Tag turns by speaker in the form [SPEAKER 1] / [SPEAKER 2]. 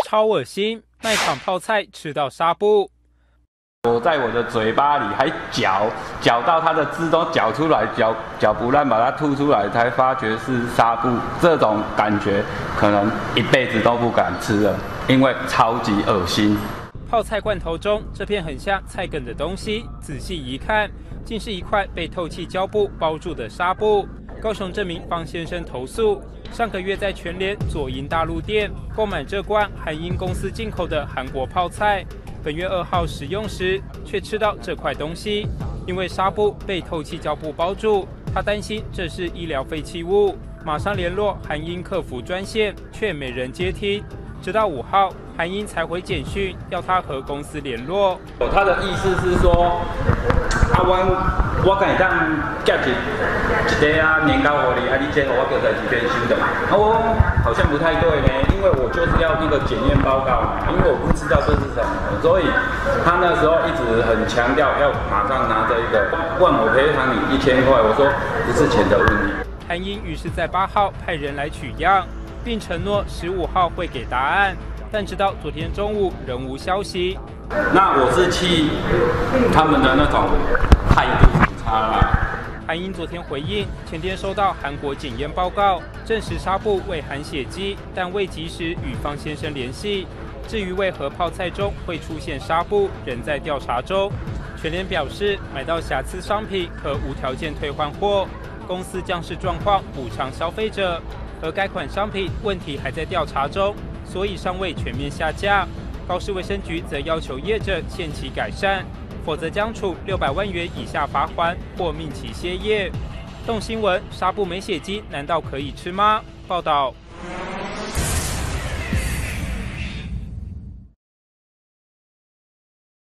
[SPEAKER 1] 超恶心，卖场泡菜吃到纱布。
[SPEAKER 2] 我在我的嘴巴里还嚼到它的汁都嚼出来，嚼不烂把它吐出来，才发觉是纱布。这种感觉可能一辈子都不敢吃了，因为超级恶心。
[SPEAKER 1] 泡菜罐头中这片很像菜梗的东西，仔细一看，竟是一块被透气胶布包住的纱布。高雄这名方先生投诉，上个月在全联左营大陆店购买这罐韩英公司进口的韩国泡菜，本月2号使用时却吃到这块东西，因为纱布被透气胶布包住，他担心这是医疗废弃物，马上联络韩英客服专线，却没人接听。直到5号，韩英才回简讯要他和公司联络。
[SPEAKER 2] 他的意思是说，我跟你当寄一个年糕给你，你这我就在这边收的。我好像不太对呢，因为我就是要那个检验报告嘛，因为我不知道这是什么，所以他那时候一直很强调要马上拿着一个，问我赔偿你1000块，我说不是钱的问题。
[SPEAKER 1] 韩英于是在8号派人来取样，并承诺15号会给答案，但直到昨天中午仍无消息。
[SPEAKER 2] 那我是气他们的那种态度很差啦。
[SPEAKER 1] 韩英昨天回应，前天收到韩国检验报告，证实纱布未含血迹，但未及时与方先生联系。至于为何泡菜中会出现纱布，仍在调查中。全联表示，买到瑕疵商品可无条件退换货，公司将视状况补偿消费者。而该款商品问题还在调查中，所以尚未全面下架。高市卫生局则要求业者限期改善，否则将处600万元以下罚锾或命其歇业。动新闻，纱布没血迹，难道可以吃吗？报道。